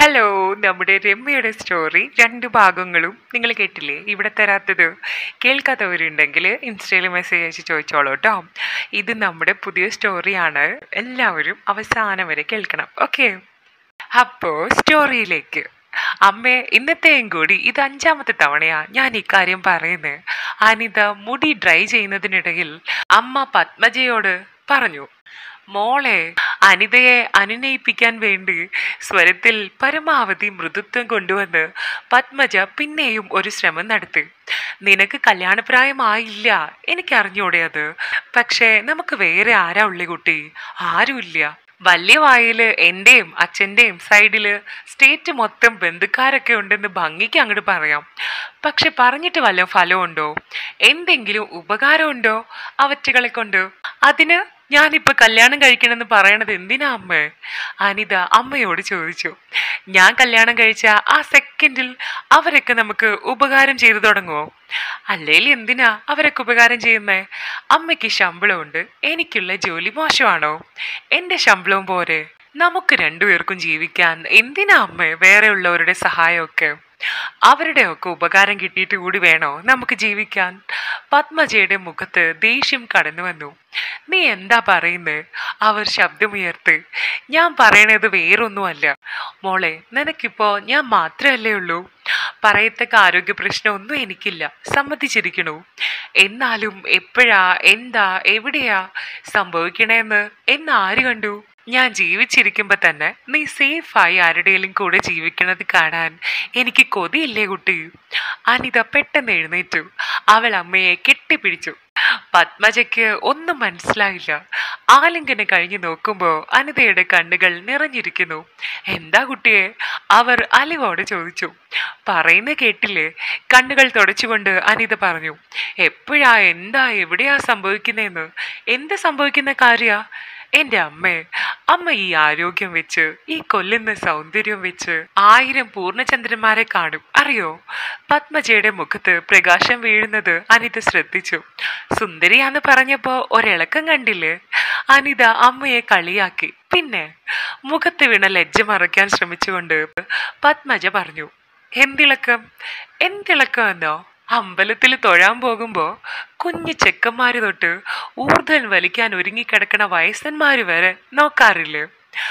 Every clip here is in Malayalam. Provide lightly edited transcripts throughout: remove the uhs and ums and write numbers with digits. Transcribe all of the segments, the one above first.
ഹലോ, നമ്മുടെ രമ്യയുടെ സ്റ്റോറി 2 ഭാഗങ്ങളും നിങ്ങൾ കേട്ടില്ലേ? ഇവിടെ തരാത്തത് കേൾക്കാത്തവരുണ്ടെങ്കിൽ ഇൻസ്റ്റയിൽ മെസ്സേജ് അയച്ച് ചോദിച്ചോളൂ കേട്ടോ. ഇത് നമ്മുടെ പുതിയ സ്റ്റോറിയാണ്, എല്ലാവരും അവസാനം വരെ കേൾക്കണം. ഓക്കെ, അപ്പോൾ സ്റ്റോറിയിലേക്ക്. അമ്മേ, ഇന്നത്തെയും കൂടി ഇത് 5ാമത്തെ തവണയാ ഞാൻ ഇക്കാര്യം പറയുന്നത്. അനിത മുടി ഡ്രൈ ചെയ്യുന്നതിനിടയിൽ അമ്മ പത്മജയോട് പറഞ്ഞു, മോളെ, അനിതയെ അനുനയിപ്പിക്കാൻ വേണ്ടി സ്വരത്തിൽ പരമാവധി മൃദുത്വം കൊണ്ടുവന്ന് പത്മജ പിന്നെയും ഒരു ശ്രമം നടത്തി. നിനക്ക് കല്യാണപ്രായമായില്ല, എനിക്കറിഞ്ഞൂടെ അത്. പക്ഷേ നമുക്ക് വേറെ ആരാ ഉള്ളി കുട്ടി? ആരുമില്ല. വലിയ വായില് എന്റെയും അച്ഛന്റെയും സൈഡില് സ്റ്റേറ്റ് മൊത്തം ബന്ധുക്കാരൊക്കെ ഉണ്ടെന്ന് ഭംഗിക്ക് അങ്ങോട്ട് പറയാം. പക്ഷെ പറഞ്ഞിട്ട് വല്ല ഫലമുണ്ടോ? എന്തെങ്കിലും ഉപകാരമുണ്ടോ അവറ്റകളെ കൊണ്ട്? അതിന് ഞാനിപ്പോൾ കല്യാണം കഴിക്കണമെന്ന് പറയണത് എന്തിനാ അമ്മേ? അനിത അമ്മയോട് ചോദിച്ചു. ഞാൻ കല്യാണം കഴിച്ച ആ സെക്കൻഡിൽ അവരൊക്കെ നമുക്ക് ഉപകാരം ചെയ്തു തുടങ്ങുമോ? അല്ലെങ്കിൽ എന്തിനാ അവരൊക്കെ ഉപകാരം ചെയ്യുന്നേ? അമ്മയ്ക്ക് ശമ്പളമുണ്ട്, എനിക്കുള്ള ജോലി മോശമാണോ? എൻ്റെ ശമ്പളവും പോരെ? നമുക്ക് 2 പേർക്കും ജീവിക്കാൻ എന്തിനാ അമ്മേ വേറെ ഉള്ളവരുടെ സഹായമൊക്കെ? അവരുടെയൊക്കെ ഉപകാരം കിട്ടിയിട്ട് കൂടി വേണോ നമുക്ക് ജീവിക്കാൻ? പത്മജയുടെ മുഖത്ത് ദേഷ്യം കടന്നു വന്നു. നീ എന്താ പറയുന്നേ? അവർ ശബ്ദമുയർത്ത്. ഞാൻ പറയണത് വേറൊന്നുമല്ല മോളെ, നിനക്കിപ്പോ ഞാൻ മാത്രമല്ലേ ഉള്ളൂ. പറയത്തക്ക ആരോഗ്യ പ്രശ്നമൊന്നും എനിക്കില്ല, സമ്മതിച്ചിരിക്കണു. എന്നാലും എപ്പോഴാ, എന്താ, എവിടെയാ സംഭവിക്കണേന്ന് ആര് കണ്ടു? ഞാൻ ജീവിച്ചിരിക്കുമ്പോ തന്നെ നീ സേഫായി ആരുടെയും കൂടെ ജീവിക്കണത് കാണാൻ എനിക്ക് കൊതിയില്ലേ കുട്ടി? അനിത പെട്ടെന്ന് എഴുന്നേറ്റു. അവൾ അമ്മയെ കെട്ടിപ്പിടിച്ചു. പത്മജയ്ക്ക് ഒന്നും മനസ്സിലായില്ല. ആലിംഗനം കഴിഞ്ഞു നോക്കുമ്പോ അനിതയുടെ കണ്ണുകൾ നിറഞ്ഞിരിക്കുന്നു. എന്താ കുട്ടിയെ? അവർ അലിവോട് ചോദിച്ചു. പറയുന്ന കേട്ടില്ലേ? കണ്ണുകൾ തുടച്ചുകൊണ്ട് അനിത പറഞ്ഞു. എപ്പോഴാ, എന്താ, എവിടെയാ സംഭവിക്കുന്നതെന്ന്? എന്ത് സംഭവിക്കുന്ന കാര്യ? എൻ്റെ അമ്മേ, അമ്മ ഈ ആരോഗ്യം വെച്ച്, ഈ കൊല്ലുന്ന സൗന്ദര്യം വെച്ച് 1000 പൂർണ്ണചന്ദ്രന്മാരെ കാണും, അറിയോ? പത്മജയുടെ മുഖത്ത് പ്രകാശം വീഴുന്നത് അനിത ശ്രദ്ധിച്ചു. സുന്ദരിയാന്ന് പറഞ്ഞപ്പോ ഒരിളക്കം കണ്ടില്ലേ? അനിത അമ്മയെ കളിയാക്കി. പിന്നെ മുഖത്ത് വീണ ലജ്ജ മറയ്ക്കാൻ ശ്രമിച്ചുകൊണ്ട് പത്മജ പറഞ്ഞു. എന്തിളക്കം? എന്തിളക്കം എന്നോ? അമ്പലത്തിൽ തൊഴാൻ പോകുമ്പോ കുഞ്ഞു ചെക്കന്മാര് തൊട്ട് ഊർധ്വൻ വലിക്കാൻ ഒരുങ്ങിക്കിടക്കണ വയസ്സന്മാര് വരെ നോക്കാറില്ലേ?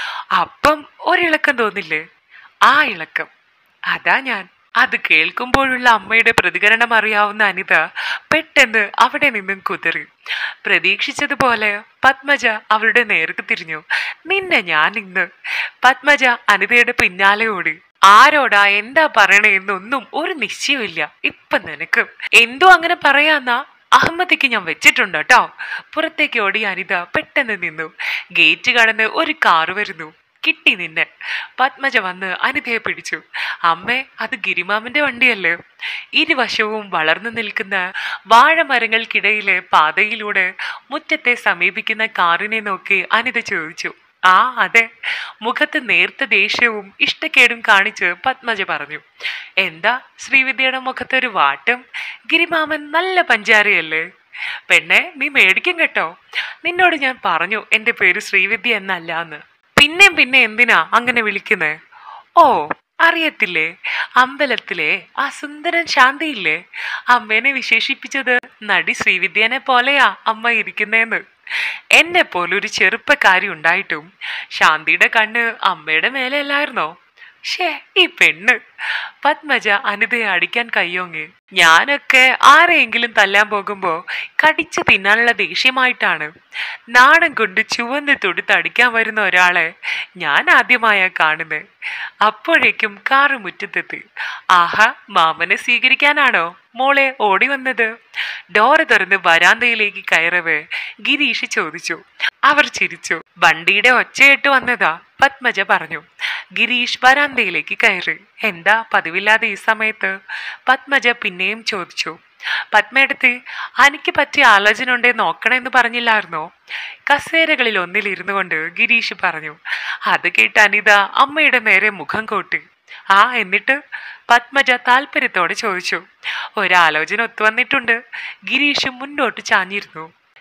അപ്പം ഒരിളക്കം തോന്നില്ലേ? ആ ഇളക്കം, അതാ ഞാൻ. അത് കേൾക്കുമ്പോഴുള്ള അമ്മയുടെ പ്രതികരണം അറിയാവുന്ന അനിത പെട്ടെന്ന് അവിടെ നിന്നും കുതറി. പ്രതീക്ഷിച്ചതുപോലെ പത്മജ അവളുടെ നേർക്ക് തിരിഞ്ഞു. നിന്നെ ഞാൻ ഇന്ന്. പത്മജ അനിതയുടെ പിന്നാലെ ഓടി. ആരോടാ, എന്താ പറയണേന്നൊന്നും ഒരു നിശ്ചയമില്ല ഇപ്പൊ നിനക്ക്. എന്തോ അങ്ങനെ പറയാന്നാ അഹമ്മദിക്ക് ഞാൻ വെച്ചിട്ടുണ്ട് കേട്ടോ. പുറത്തേക്ക് ഓടി അനിത പെട്ടെന്ന് നിന്നു. ഗേറ്റ് കടന്ന് ഒരു കാറ് വരുന്നു. കിട്ടി നിന്നെ. പത്മജ വന്ന് അനിതയെ പിടിച്ചു. അമ്മേ, അത് ഗിരിമാമന്റെ വണ്ടിയല്ലേ? ഇരുവശവും വളർന്നു നിൽക്കുന്ന വാഴമരങ്ങൾക്കിടയിലെ പാതയിലൂടെ മുറ്റത്തെ സമീപിക്കുന്ന കാറിനെ നോക്കി അനിത ചോദിച്ചു. ആ അതെ. മുഖത്ത് നേർത്ത ദേഷ്യവും ഇഷ്ടക്കേടും കാണിച്ച് പത്മജ പറഞ്ഞു. എന്താ ശ്രീവിദ്യയുടെ മുഖത്തൊരു വാട്ടം? ഗിരിമാമൻ നല്ല പഞ്ചാരയല്ലേ? പെണ്ണെ, നീ മേടിക്കും കേട്ടോ. നിന്നോട് ഞാൻ പറഞ്ഞു എൻ്റെ പേര് ശ്രീവിദ്യ എന്നല്ലാന്ന്. പിന്നെ എന്തിനാ അങ്ങനെ വിളിക്കുന്നേ? ഓ, അറിയത്തില്ലേ? അമ്പലത്തിലെ ആ സുന്ദരൻ ശാന്തിയില്ലേ, അമ്മേനെ വിശേഷിപ്പിച്ചത് നടി ശ്രീവിദ്യനെ പോലെയാ അമ്മ ഇരിക്കുന്നേന്ന്. എന്നെ പോലൊരു ചെറുപ്പക്കാരി ഉണ്ടായിട്ടും ശാന്തിയുടെ കണ്ണ് അമ്മയുടെ മേലെ അല്ലായിരുന്നോ? ഷേ, ഈ പെണ്ണ്. പത്മജ അനിതയെ അടിക്കാൻ കയ്യോങ്ങി. ഞാനൊക്കെ ആരെയെങ്കിലും തല്ലാൻ പോകുമ്പോ കടിച്ചു തിന്നാനുള്ള ദേഷ്യമായിട്ടാണ്. നാണം കൊണ്ട് ചുവന്ന് തൊടുത്ത് അടിക്കാൻ വരുന്ന ഒരാളെ ഞാൻ ആദ്യമായാ കാണുന്നത്. അപ്പോഴേക്കും കാറ് മുറ്റത്തെത്തി. ആഹാ, മാമനെ സ്വീകരിക്കാനാണോ മോളെ ഓടി വന്നത്? ഡോറ് തുറന്ന് വരാന്തയിലേക്ക് കയറവേ ഗിരീഷ് ചോദിച്ചു. അവർ ചിരിച്ചു. വണ്ടിയുടെ ഒച്ചയിട്ട് വന്നതാ, പത്മജ പറഞ്ഞു. ഗിരീഷ് വരാന്തയിലേക്ക് കയറി. എന്താ പതിവില്ലാതെ ഈ സമയത്ത്? പത്മജ പിന്നെയും ചോദിച്ചു. പത്മയെടുത്ത് എനിക്ക് പറ്റിയ ആലോചന ഉണ്ടേ നോക്കണമെന്ന് പറഞ്ഞില്ലായിരുന്നോ? കസേരകളിൽ ഒന്നിലിരുന്നു കൊണ്ട് ഗിരീഷ് പറഞ്ഞു. അത് കേട്ട് അനിത അമ്മയുടെ നേരെ മുഖം കോട്ടി. ആ, എന്നിട്ട്? പത്മജ താല്പര്യത്തോടെ ചോദിച്ചു. ഒരാലോചന ഒത്തുവന്നിട്ടുണ്ട്. ഗിരീഷ് മുന്നോട്ട് ചാഞ്ഞിരുന്നു.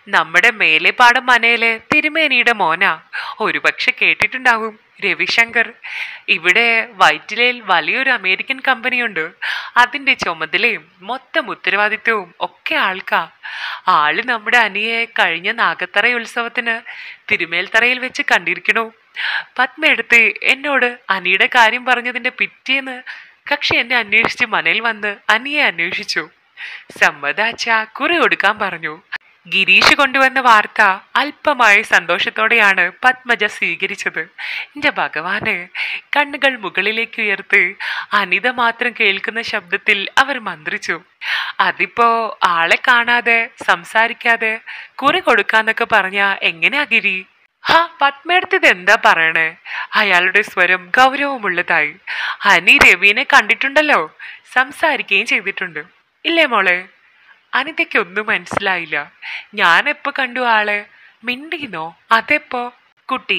നമ്മുടെ മേലെപ്പാടം മനയിലെ തിരുമേനിയുടെ മോനാ. ഒരുപക്ഷെ കേട്ടിട്ടുണ്ടാവും, രവിശങ്കർ. ഇവിടെ വൈറ്റിലയിൽ വലിയൊരു അമേരിക്കൻ കമ്പനിയുണ്ട്. അതിന്റെ ചുമതലയും മൊത്തം ഉത്തരവാദിത്വവും ഒക്കെ ആൾക്കാ. ആള് നമ്മുടെ അനിയെ കഴിഞ്ഞ നാഗത്തറ ഉത്സവത്തിന് തിരുമേൽത്തറയിൽ വെച്ച് കണ്ടിരിക്കണു. പത്മ എടുത്ത് എന്നോട് അനിയുടെ കാര്യം പറഞ്ഞതിന്റെ പിറ്റേന്ന് കക്ഷി എന്നെ അന്വേഷിച്ച് മനയിൽ വന്ന് അനിയെ അന്വേഷിച്ചു. സമ്മതാച്ച കുറി കൊടുക്കാൻ പറഞ്ഞു. ഗിരീഷ് കൊണ്ടുവന്ന വാർത്ത അല്പമായ സന്തോഷത്തോടെയാണ് പത്മജ സ്വീകരിച്ചത്. എന്റെ ഭഗവാന്, കണ്ണുകൾ മുകളിലേക്ക് ഉയർത്ത് അനിത മാത്രം കേൾക്കുന്ന ശബ്ദത്തിൽ അവർ മന്ത്രിച്ചു. അതിപ്പോ ആളെ കാണാതെ സംസാരിക്കാതെ കുറി കൊടുക്കാന്നൊക്കെ പറഞ്ഞ എങ്ങനെയാ ഗിരി? പത്മയെടുത്ത് ഇതെന്താ പറയണേ? അയാളുടെ സ്വരം ഗൗരവമുള്ളതായി. അനി രവിനെ കണ്ടിട്ടുണ്ടല്ലോ, സംസാരിക്കുകയും ചെയ്തിട്ടുണ്ട്, ഇല്ലേ മോളെ? അനിതയ്ക്കൊന്നും മനസ്സിലായില്ല. ഞാൻ എപ്പോ കണ്ടു ആളെ? മിണ്ടിന്നോ? അതെപ്പോ? കുട്ടി,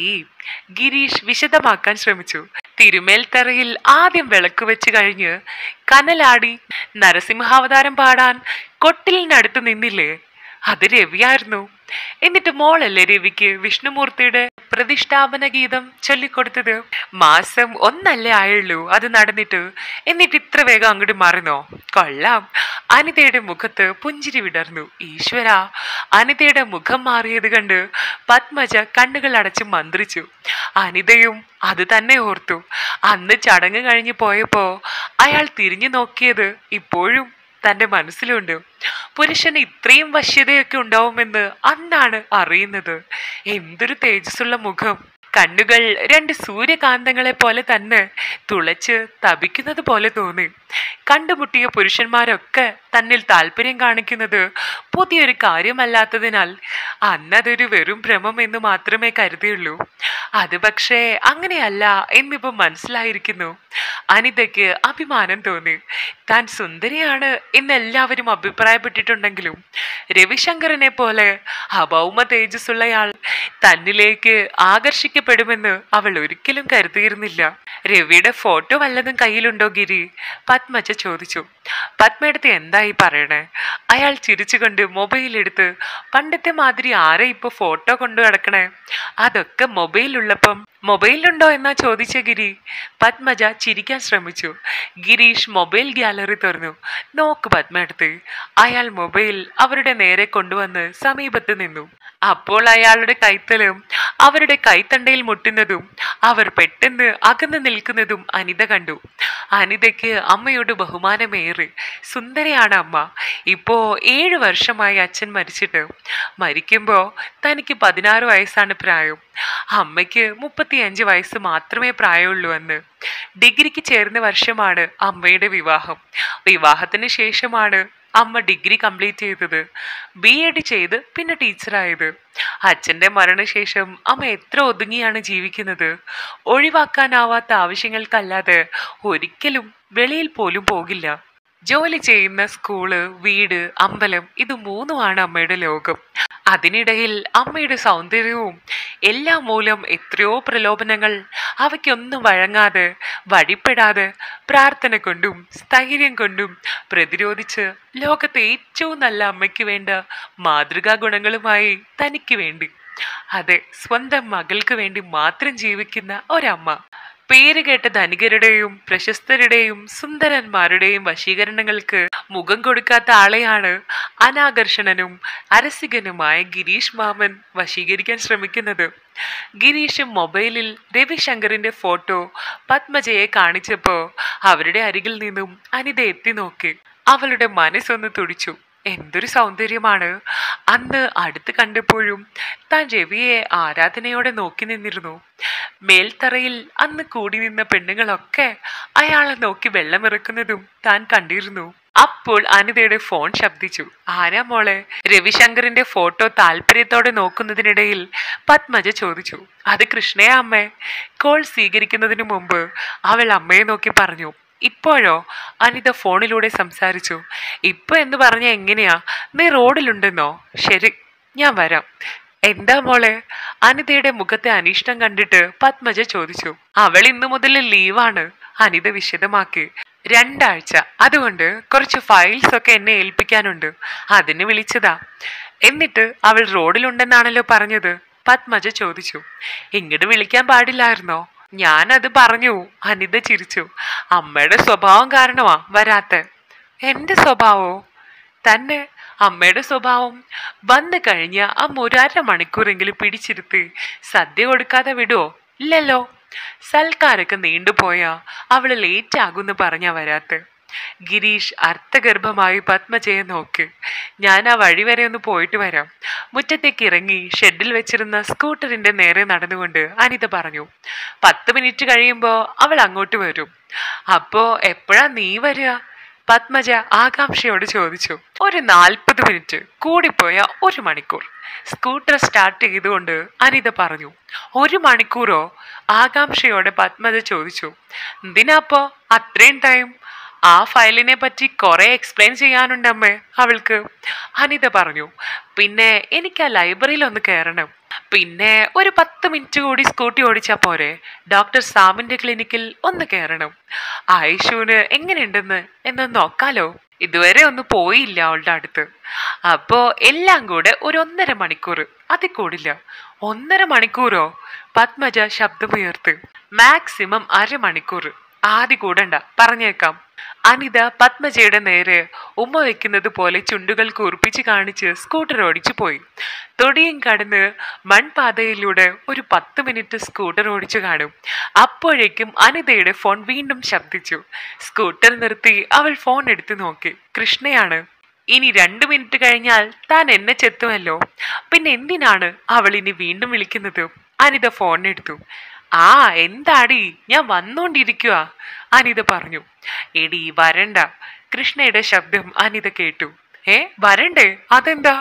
ഗിരീഷ് വിശദമാക്കാൻ ശ്രമിച്ചു. തിരുമേൽത്തറയിൽ ആദ്യം വിളക്ക് വെച്ച് കഴിഞ്ഞ് കനലാടി നരസിംഹാവതാരം പാടാൻ കൊട്ടിലിനടുത്ത് നിന്നില്ലേ, അത് രവിയായിരുന്നു. എന്നിട്ട് മോളല്ലേ രവിക്ക് വിഷ്ണുമൂർത്തിയുടെ പ്രതിഷ്ഠാപന ഗീതം ചൊല്ലിക്കൊടുത്തത്? മാസം 1 ആയുള്ളൂ അത് നടന്നിട്ട്, എന്നിട്ട് ഇത്ര വേഗം അങ്ങോട്ട് മാറുന്നോ? കൊള്ളാം. അനിതയുടെ മുഖത്ത് പുഞ്ചിരി വിടർന്നു. ഈശ്വര, അനിതയുടെ മുഖം മാറിയത് കണ്ട് പത്മജ കണ്ണുകൾ അടച്ച് മന്ത്രിച്ചു. അനിതയും അത് തന്നെ ഓർത്തു. അന്ന് ചടങ്ങ് കഴിഞ്ഞു പോയപ്പോ അയാൾ തിരിഞ്ഞു നോക്കിയത് ഇപ്പോഴും തന്റെ മനസ്സിലുണ്ട്. പുരുഷന് ഇത്രയും വശ്യതയൊക്കെ ഉണ്ടാവുമെന്ന് അന്നാണ് അറിയുന്നത്. എന്തൊരു തേജസ്സുള്ള മുഖം! കണ്ണുകൾ 2 സൂര്യകാന്തങ്ങളെ പോലെ തന്നെ തുളച്ച് തപിക്കുന്നത് പോലെ തോന്നി. കണ്ടുമുട്ടിയ പുരുഷന്മാരൊക്കെ തന്നിൽ താല്പര്യം കാണിക്കുന്നത് പുതിയൊരു കാര്യമല്ലാത്തതിനാൽ അന്നതൊരു വെറും ഭ്രമം എന്ന് മാത്രമേ കരുതിയുള്ളൂ. അത് പക്ഷേ അങ്ങനെയല്ല എന്നിപ്പോ മനസ്സിലായിരിക്കുന്നു. അനിതയ്ക്ക് അഭിമാനം തോന്നി. താൻ സുന്ദരിയാണ് എന്നെല്ലാവരും അഭിപ്രായപ്പെട്ടിട്ടുണ്ടെങ്കിലും രവിശങ്കറിനെ പോലെ അഭൗമ തേജസ്സുള്ളയാൾ തന്നിലേക്ക് ആകർഷിക്കപ്പെടുമെന്ന് അവൾ ഒരിക്കലും കരുതിയിരുന്നില്ല. രവിയുടെ ഫോട്ടോ വല്ലതും കയ്യിലുണ്ടോ ഗിരി? പത്മജ ചോദിച്ചു. പത്മയെടുത്ത് എന്തായി പറയണേ? അയാൾ ചിരിച്ചുകൊണ്ട് മൊബൈൽ എടുത്ത്, പണ്ടത്തെ മാതിരി ആരെ ഇപ്പൊ ഫോട്ടോ കൊണ്ടു നടക്കണേ? അതൊക്കെ മൊബൈലുള്ളപ്പം മൊബൈലുണ്ടോ എന്നാ ചോദിച്ച ഗിരി. പത്മജ ചിരിക്കാൻ ശ്രമിച്ചു. ഗിരീഷ് മൊബൈൽ ഗാലറി തുറന്നു. നോക്ക് പത്മയെടുത്ത്. അയാൾ മൊബൈൽ അവരുടെ നേരെ കൊണ്ടുവന്ന് സമീപത്ത് നിന്നു. അപ്പോൾ അയാളുടെ കൈത്തലും അവരുടെ കൈത്തണ്ടയിൽ മുട്ടുന്നതും അവർ പെട്ടെന്ന് അകന്നു നിൽക്കുന്നതും അനിത കണ്ടു. അനിതയ്ക്ക് അമ്മയോട് ബഹുമാനമേറെ. സുന്ദരിയാണ് അമ്മ. ഇപ്പോ 7 വർഷമായി അച്ഛൻ മരിച്ചിട്ട്. മരിക്കുമ്പോ തനിക്ക് 16 വയസ്സാണ് പ്രായം. അമ്മയ്ക്ക് 35 വയസ്സ് മാത്രമേ പ്രായമുള്ളൂ എന്ന്. ഡിഗ്രിക്ക് ചേർന്ന വർഷമാണ് അമ്മയുടെ വിവാഹം. വിവാഹത്തിന് ശേഷമാണ് അമ്മ ഡിഗ്രി കംപ്ലീറ്റ് ചെയ്തത്. BEd ചെയ്ത് പിന്നെ ടീച്ചറായത്. അച്ഛൻ്റെ മരണശേഷം അമ്മ എത്ര ഒതുങ്ങിയാണ് ജീവിക്കുന്നത്. ഒഴിവാക്കാനാവാത്ത ആവശ്യങ്ങൾക്കല്ലാതെ ഒരിക്കലും വെളിയിൽ പോലും പോകില്ല. ജോലി ചെയ്യുന്ന സ്കൂള്, വീട്, അമ്പലം, ഇത് 3മാണ് അമ്മയുടെ ലോകം. അതിനിടയിൽ അമ്മയുടെ സൗന്ദര്യവും എല്ലാം മൂലം എത്രയോ പ്രലോഭനങ്ങൾ. അവയ്ക്കൊന്നും വഴങ്ങാതെ വഴിപ്പെടാതെ പ്രാർത്ഥന കൊണ്ടും സ്ഥൈര്യം കൊണ്ടും പ്രതിരോധിച്ച് ലോകത്തെ ഏറ്റവും നല്ല അമ്മയ്ക്ക് വേണ്ട മാതൃകാ ഗുണങ്ങളുമായി തനിക്ക് വേണ്ടി, അതെ, സ്വന്തം മകൾക്ക് വേണ്ടി മാത്രം ജീവിക്കുന്ന ഒരമ്മ. പേരുകേട്ട ധനികരുടെയും പ്രശസ്തരുടെയും സുന്ദരന്മാരുടെയും വശീകരണങ്ങൾക്ക് മുഖം കൊടുക്കാത്ത ആളെയാണ് അനാകർഷണനും അരസികനുമായ ഗിരീഷ് മാമൻ വശീകരിക്കാൻ ശ്രമിക്കുന്നത്. ഗിരീഷ് മൊബൈലിൽ രവിശങ്കറിന്റെ ഫോട്ടോ പത്മജയെ കാണിച്ചപ്പോ അവരുടെ അരികിൽ നിന്നും അനിത എത്തി നോക്കി. അവളുടെ മനസ്സൊന്ന് തുടിച്ചു. എന്തൊരു സൗന്ദര്യമാണ്! അന്ന് അടുത്ത് കണ്ടപ്പോഴും താൻ രവിയെ ആരാധനയോടെ നോക്കി നിന്നിരുന്നു. മേൽത്തറയിൽ അന്ന് കൂടി നിന്ന പെണ്ണുങ്ങളൊക്കെ അയാളെ നോക്കി വെള്ളമിറക്കുന്നതും താൻ കണ്ടിരുന്നു. അപ്പോൾ അനിതയുടെ ഫോൺ ശബ്ദിച്ചു. ആരാ മോളെ? രവിശങ്കറിന്റെ ഫോട്ടോ താല്പര്യത്തോടെ നോക്കുന്നതിനിടയിൽ പത്മജ ചോദിച്ചു. അത് കൃഷ്ണയാ അമ്മേ. കോൾ സ്വീകരിക്കുന്നതിനു മുമ്പ് അവൾ അമ്മയെ നോക്കി പറഞ്ഞു. ഇപ്പോഴോ? അനിത ഫോണിലൂടെ സംസാരിച്ചു. ഇപ്പൊ എന്ന് പറഞ്ഞ എങ്ങനെയാ? നീ റോഡിലുണ്ടെന്നോ? ശരി, ഞാൻ വരാം. എന്താ മോളെ? അനിതയുടെ മുഖത്തെ അനിഷ്ടം കണ്ടിട്ട് പത്മജ ചോദിച്ചു. അവൾ ഇന്നു മുതൽ ലീവാണ്, അനിത വിശദമാക്കി. 2 ആഴ്ച. അതുകൊണ്ട് കുറച്ച് ഫയൽസ് ഒക്കെ എന്നെ ഏൽപ്പിക്കാനുണ്ട്. അതിന് വിളിച്ചതാ. എന്നിട്ട് അവൾ റോഡിലുണ്ടെന്നാണല്ലോ പറഞ്ഞത്? പത്മജ ചോദിച്ചു. ഇങ്ങോട്ട് വിളിക്കാൻ പാടില്ലായിരുന്നോ? ഞാനത് പറഞ്ഞു. അനിത ചിരിച്ചു. അമ്മയുടെ സ്വഭാവം കാരണമാ വരാത്തെ. എന്റെ സ്വഭാവോ? തന്നെ. അമ്മയുടെ സ്വഭാവം. വന്നു കഴിഞ്ഞ അമ്മ ഒരു അരമണിക്കൂറെങ്കിലും പിടിച്ചിരുത്തി സദ്യ കൊടുക്കാതെ വിടുവോ? ഇല്ലല്ലോ. സൽക്കാരൊക്കെ നീണ്ടുപോയാ അവള് ലേറ്റ് ആകുമെന്ന് പറഞ്ഞാ വരാത്തെ. ഗിരീഷ് അർത്ഥഗർഭമായി പത്മജയെ നോക്ക്. ഞാൻ ആ വഴി വരെ ഒന്ന് പോയിട്ട് വരാം. മുറ്റത്തേക്ക് ഇറങ്ങി ഷെഡിൽ വെച്ചിരുന്ന സ്കൂട്ടറിന്റെ നേരെ നടന്നുകൊണ്ട് അനിത പറഞ്ഞു. 10 മിനിറ്റ് കഴിയുമ്പോ അവൾ അങ്ങോട്ട് വരും. അപ്പോ എപ്പോഴാ നീ വരിക? പത്മജ ആകാംക്ഷയോട് ചോദിച്ചു. ഒരു 40 മിനിറ്റ്, കൂടിപ്പോയ 1 മണിക്കൂർ. സ്കൂട്ടർ സ്റ്റാർട്ട് ചെയ്തുകൊണ്ട് അനിത പറഞ്ഞു. 1 മണിക്കൂറോ? ആകാംക്ഷയോടെ പത്മജ ചോദിച്ചു. എന്തിനാപ്പോ അത്രയും ടൈം? ആ ഫയലിനെ പറ്റി കുറെ എക്സ്പ്ലെയിൻ ചെയ്യാനുണ്ടമ്മേ അവൾക്ക്. അനിത പറഞ്ഞു. പിന്നെ എനിക്ക് ആ ലൈബ്രറിയിൽ ഒന്ന് കയറണം. പിന്നെ ഒരു 10 മിനിറ്റ് കൂടി സ്കൂട്ടി ഓടിച്ചാ പോരെ? ഡോക്ടർ സാമിന്റെ ക്ലിനിക്കിൽ ഒന്ന് കയറണം. ആയിഷുവിന് എങ്ങനെയുണ്ടെന്ന് എന്നൊന്ന് നോക്കാലോ. ഇതുവരെ ഒന്ന് പോയില്ല അവളുടെ അടുത്ത്. അപ്പോ എല്ലാം കൂടെ ഒരു 1.5 മണിക്കൂർ, അതിൽ കൂടില്ല. 1.5 മണിക്കൂറോ? പത്മജ ശബ്ദമുയർത്ത്. മാക്സിമം 1/2 മണിക്കൂർ. ആദ്യ കൂടണ്ട, പറഞ്ഞേക്കാം. അനിത പത്മജയുടെ നേരെ ഉമ്മ വെക്കുന്നത് പോലെ ചുണ്ടുകൾ കൂർപ്പിച്ച് കാണിച്ച് സ്കൂട്ടർ ഓടിച്ചു പോയി. തൊടിയും കടന്ന് മൺപാതയിലൂടെ ഒരു 10 മിനിറ്റ് സ്കൂട്ടർ ഓടിച്ചു കാണും. അപ്പോഴേക്കും അനിതയുടെ ഫോൺ വീണ്ടും ശബ്ദിച്ചു. സ്കൂട്ടർ നിർത്തി അവൾ ഫോൺ എടുത്തു നോക്കി. കൃഷ്ണയാണ്. ഇനി 2 മിനിറ്റ് കഴിഞ്ഞാൽ താൻ എന്നെ ചെത്തുമല്ലോ. പിന്നെ എന്തിനാണ് അവൾ ഇനി വീണ്ടും വിളിക്കുന്നത്? അനിത ഫോൺ എടുത്തു. ആ എന്താടി, ഞാൻ വന്നോണ്ടിരിക്കുക, അനിത പറഞ്ഞു. എടി വരണ്ട. കൃഷ്ണയുടെ ശബ്ദം അനിത കേട്ടു. വരണ്ടേ? അതെന്താ?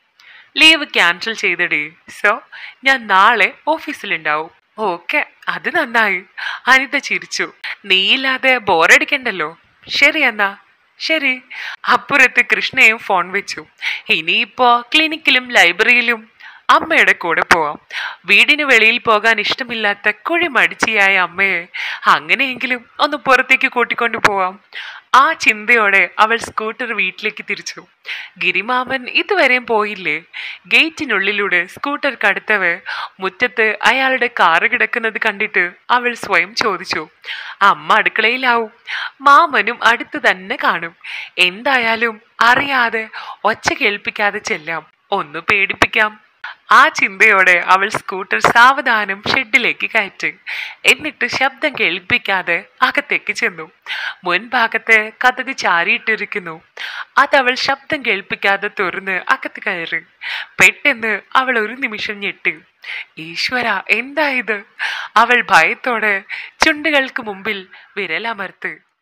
Leave cancel ചെയ്തടി. സോ ഞാൻ നാളെ ഓഫീസിലുണ്ടാവും. ഓക്കെ, അത് നന്നായി. അനിത ചിരിച്ചു. നീയില്ലാതെ ബോറടിക്കണ്ടല്ലോ. ശരി എന്നാ. ശരി. അപ്പുറത്ത് കൃഷ്ണയും ഫോൺ വെച്ചു. ഇനിയിപ്പോ ക്ലിനിക്കിലും ലൈബ്രറിയിലും അമ്മയുടെ കൂടെ പോവാം. വീടിന് വെളിയിൽ പോകാൻ ഇഷ്ടമില്ലാത്ത കുഴിമടിച്ചിയായ അമ്മയെ അങ്ങനെയെങ്കിലും ഒന്ന് പുറത്തേക്ക് കൂട്ടിക്കൊണ്ടു പോവാം. ആ ചിന്തയോടെ അവൾ സ്കൂട്ടർ വീട്ടിലേക്ക് തിരിച്ചു. ഗിരിമാമൻ ഇതുവരെയും പോയില്ലേ? ഗേറ്റിനുള്ളിലൂടെ സ്കൂട്ടർ കടത്തവേ മുറ്റത്ത് അയാളുടെ കാറ് കിടക്കുന്നത് കണ്ടിട്ട് അവൾ സ്വയം ചോദിച്ചു. അമ്മ അടുക്കളയിലാവും, മാമനും അടുത്ത് തന്നെ കാണും. എന്തായാലും അറിയാതെ ഒച്ച കേൾപ്പിക്കാതെ ചെല്ലാം, ഒന്ന് പേടിപ്പിക്കാം. ആ ചിന്തയോടെ അവൾ സ്കൂട്ടർ സാവധാനം ഷെഡിലേക്ക് കയറ്റി. എന്നിട്ട് ശബ്ദം കേൾപ്പിക്കാതെ അകത്തേക്ക് ചെന്നു. മുൻഭാഗത്തെ കതക് ചാരിയിട്ടിരിക്കുന്നു. അതവൾ ശബ്ദം കേൾപ്പിക്കാതെ തുറന്ന് അകത്ത് കയറി. പെട്ടെന്ന് അവൾ ഒരു നിമിഷം ഞെട്ടി. ഈശ്വര, എന്താ ഇത്? അവൾ ഭയത്തോടെ ചുണ്ടുകൾക്ക് മുമ്പിൽ വിരലമർത്ത്.